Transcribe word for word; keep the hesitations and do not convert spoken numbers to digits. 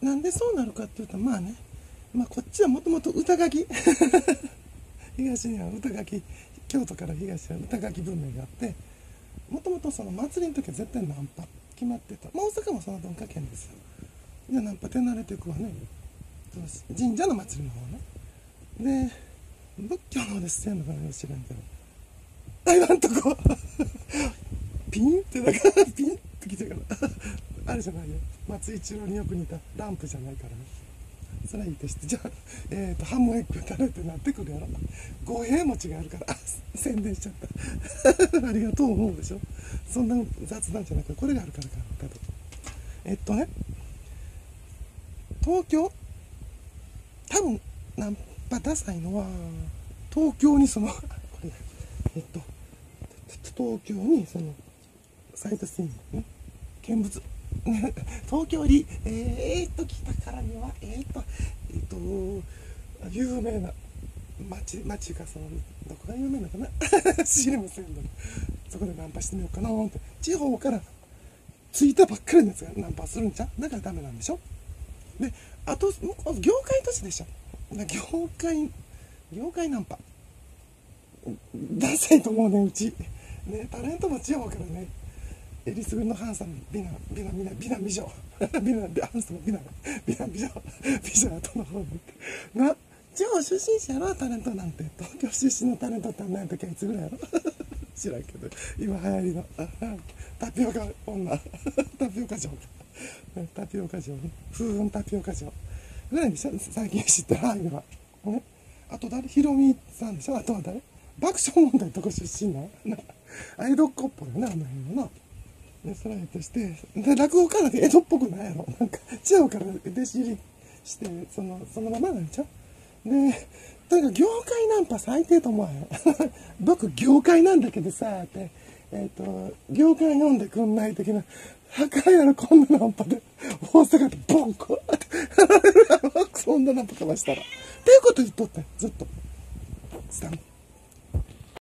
なんでそうなるかっていうと、まあね、まあこっちはもともと歌書き東には歌書き、京都から東は歌書き文明があって、もともとその祭りの時は絶対ナンパ決まってた。まあ大阪もその文化圏ですよ。じゃあナンパ手慣れていくわね、神社の祭りの方ね。で仏教の方でしてんのかな知らんけど、あいなんとこピンってだからピンってきてからあれじゃないよ、松井一郎によく似たランプじゃないからね。それはいいとして、じゃあ、えーとハムエッグ食べってなってくるやろ。五平餅があるから、あ宣伝しちゃったありがとう思うでしょ。そんな雑談じゃなくてこれがあるからか多分。えっとね東京、多分ナンパダサいのは東京にそのこれえっと東京にそのサイトシーンね、見物東京にえー、っと来たからにはえー、っとえー、っと有名な町町がそのどこが有名なのかな知りませんので、そこでナンパしてみようかなって。地方から着いたばっかりのやつがナンパするんじゃん。だからダメなんでしょ。であと業界都市でしょ。業界業界ナンパダサいと思うねうちね。タレントも地方からね、えりすぐりのハンサム美男美男美男美男美女美男ハンサム美男美男美女美女後の方にな、地方出身者やろタレントなんて。東京出身のタレントって何やったっけ、いつぐらいやろ知らんけど、今流行りのタピオカ女タピオカ嬢かタピオカ嬢ね、風雲タピオカ嬢ぐらいでしょ最近知ってる範囲ではね。あと誰、ヒロミさんでしょ。あとは誰、爆笑問題とこ出身なあ江戸っ子っぽいよね、あの辺はな。でそれとしてで落語家なんて江戸っぽくないやろ。なんか地方から弟子入りしてそのそのままなんちゃう。でとにかく業界ナンパ最低と思わへん僕業界なんだけどさって、えっ、ー、と業界読んでくんない的な、はかんやろこんなナンパで大阪でボンコってそんなナンパかましたらっていうこと言っとったよずっとスタン